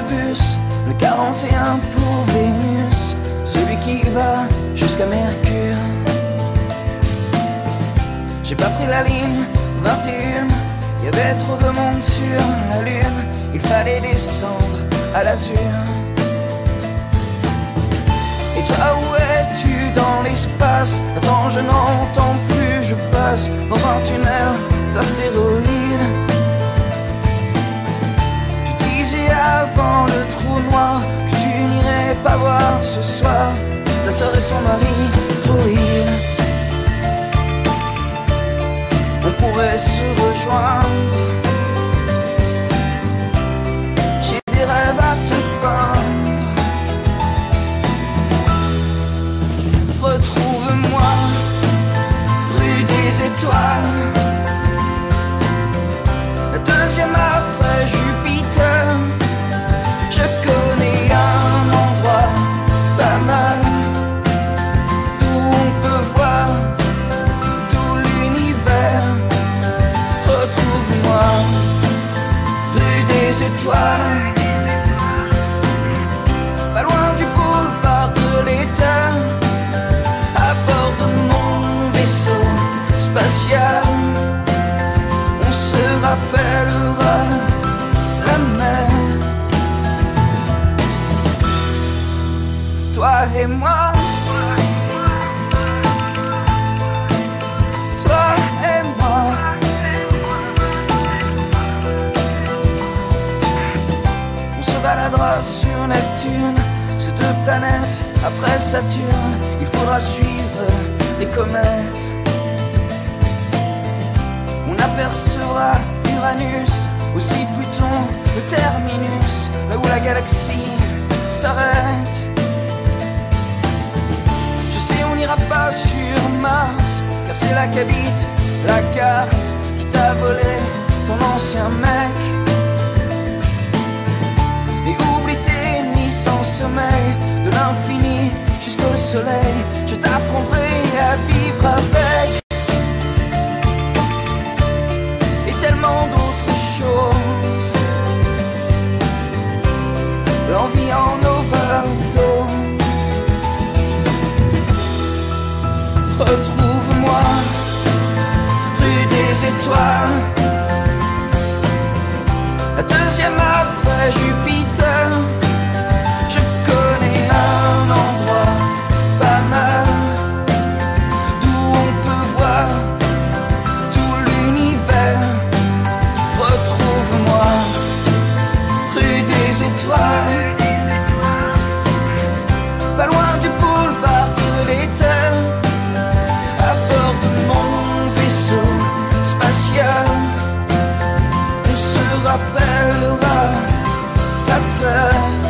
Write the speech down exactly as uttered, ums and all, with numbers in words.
bus, le quarante et un pour Vénus, celui qui va jusqu'à Mercure. J'ai pas pris la ligne vingt et un, y avait trop de monde sur la lune, il fallait descendre à l'azur. Et toi, où es-tu dans l'espace? Attends, je n'entends plus, je passe dans un tunnel d'astéroïdes. Tu disais avant le trou noir que tu n'irais pas voir ce soir ta sœur et son mari droïde. On pourrait se rejoindre, j'ai des rêves à te peindre. Retrouve-moi rue des Étoiles, la deuxième après Jupiter. Je connais un endroit pas mal d'où on peut voir tout l'univers. Retrouve-moi rue des Étoiles, pas loin du boulevard de l'État, à bord de mon vaisseau spatial. On se rappellera la mer, toi et moi, toi et moi. On se baladera sur Neptune, ces deux planètes après Saturne. Il faudra suivre les comètes. On apercevra Uranus, aussi Pluton, le terminus, là où la galaxie s'arrête. Je sais, on n'ira pas sur Mars, car c'est là qu'habite la garce qui t'a volé ton ancien mec. Et oublie tes nuits sans sommeil, de l'infini jusqu'au soleil, je t'apprendrai à vivre avec. Et tellement d'autres choses, l'envie en overdose. Retrouve-moi rue des Étoiles, la deuxième après Jupiter. Je connais un endroit pas mal d'où on peut voir tout l'univers. Retrouve-moi rue des Étoiles, pas loin du boulevard de l'État, à bord de mon vaisseau spatial. On se rappellera la Terre.